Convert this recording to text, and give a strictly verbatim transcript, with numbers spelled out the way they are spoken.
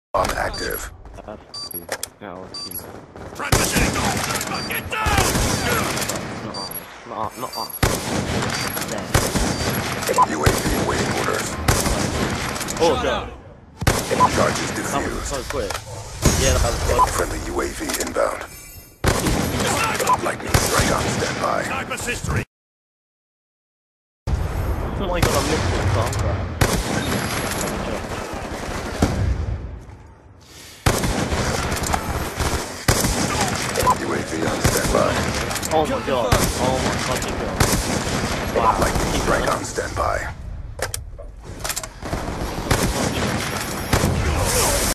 Bomb active. Get down! Not, not off. U A V awaiting orders. Oh god. Charges That was so defused. quick. Yeah, that was quick. Friendly U A V inbound. Lightning strike on standby. Sniper history. Oh my god, I missed the song crap. U A V on standby. Oh my god. Oh my fucking god. Wow. Lightning strike on standby.